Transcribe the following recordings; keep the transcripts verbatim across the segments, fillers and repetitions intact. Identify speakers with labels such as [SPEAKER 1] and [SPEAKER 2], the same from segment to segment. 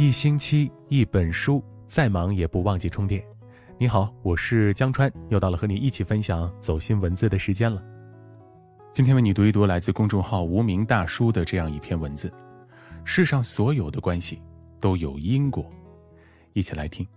[SPEAKER 1] 一星期一本书，再忙也不忘记充电。你好，我是江川，又到了和你一起分享走心文字的时间了。今天为你读一读来自公众号无名大叔的这样一篇文字：世上所有的关系都有因果。一起来听。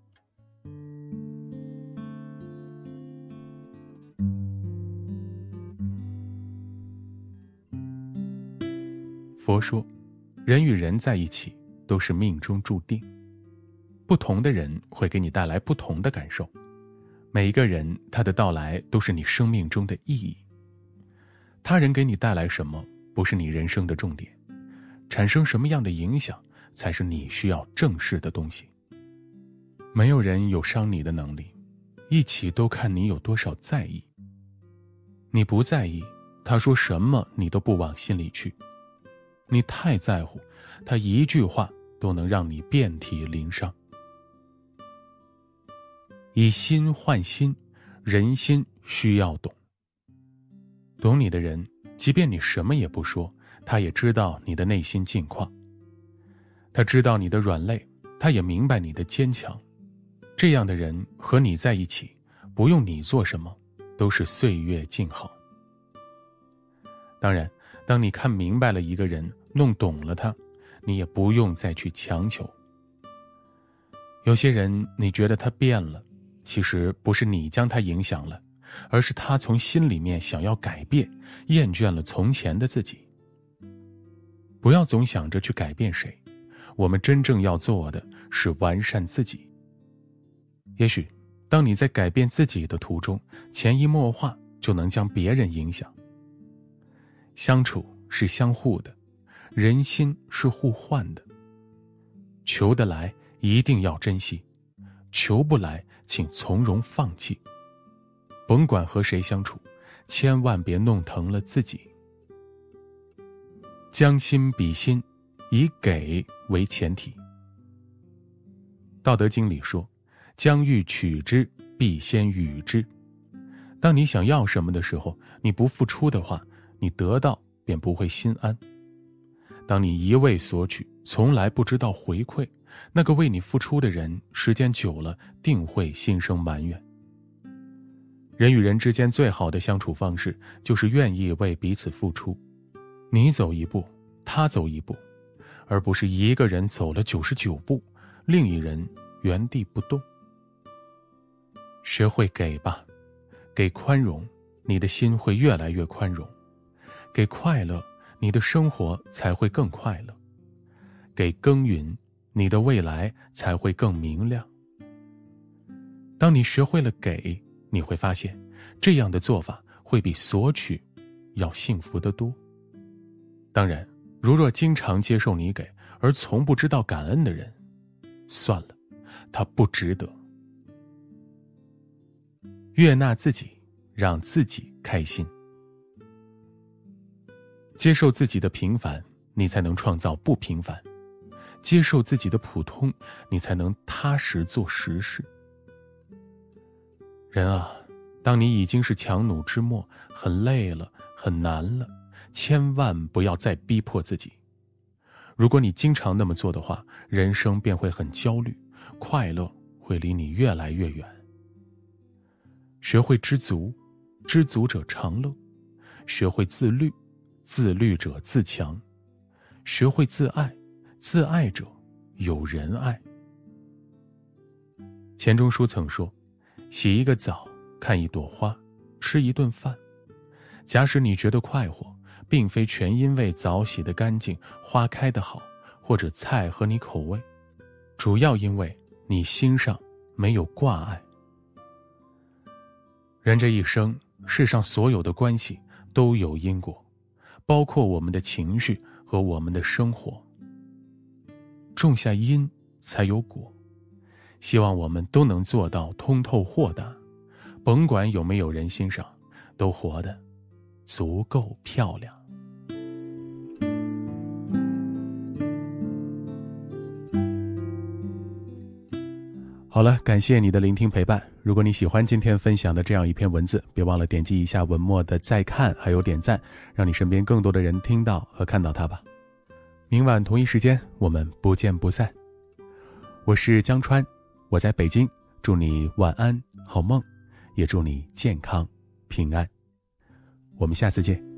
[SPEAKER 1] 佛说，人与人在一起都是命中注定，不同的人会给你带来不同的感受，每一个人他的到来都是你生命中的意义。他人给你带来什么不是你人生的重点，产生什么样的影响才是你需要正视的东西。没有人有伤你的能力，一起都看你有多少在意。你不在意，他说什么你都不往心里去。你太在乎，他一句话都能让你遍体鳞伤。以心换心，人心需要懂。懂你的人，即便你什么也不说，他也知道你的内心境况。他知道你的软肋，他也明白你的坚强。这样的人和你在一起，不用你做什么，都是岁月静好。当然，当你看明白了一个人，弄懂了他，你也不用再去强求。有些人你觉得他变了，其实不是你将他影响了，而是他从心里面想要改变，厌倦了从前的自己。不要总想着去改变谁，我们真正要做的是完善自己。也许当你在改变自己的途中，潜移默化就能将别人影响。相处是相互的，人心是互换的。求得来一定要珍惜，求不来请从容放弃。甭管和谁相处，千万别弄疼了自己。将心比心，以给为前提。道德经里说，将欲取之，必先予之。当你想要什么的时候，你不付出的话，你得到便不会心安。当你一味索取，从来不知道回馈，那个为你付出的人，时间久了定会心生埋怨。人与人之间最好的相处方式，就是愿意为彼此付出。你走一步，他走一步，而不是一个人走了九十九步，另一人原地不动。学会给吧，给宽容，你的心会越来越宽容；给快乐，你的生活才会更快乐；给耕耘，你的未来才会更明亮。当你学会了给，你会发现，这样的做法会比索取要幸福得多。当然，如若经常接受你给，而从不知道感恩的人，算了，他不值得。悦纳自己，让自己开心。接受自己的平凡，你才能创造不平凡；接受自己的普通，你才能踏实做实事。人啊，当你已经是强弩之末，很累了，很难了，千万不要再逼迫自己。如果你经常那么做的话，人生便会很焦虑，快乐会离你越来越远。学会知足，知足者常乐；学会自律，自律者自强；学会自爱，自爱者有人爱。钱钟书曾说，洗一个澡，看一朵花，吃一顿饭。假使你觉得快活，并非全因为澡洗得干净，花开得好，或者菜合你口味，主要因为你心上没有挂碍。人这一生，世上所有的关系都有因果，包括我们的情绪和我们的生活。种下因才有果，希望我们都能做到通透豁达，甭管有没有人欣赏，都活得足够漂亮。好了，感谢你的聆听陪伴。如果你喜欢今天分享的这样一篇文字，别忘了点击一下文末的再看还有点赞，让你身边更多的人听到和看到它吧。明晚同一时间，我们不见不散。 我是江川，我在北京，祝你晚安好梦，也祝你健康平安。我们下次见。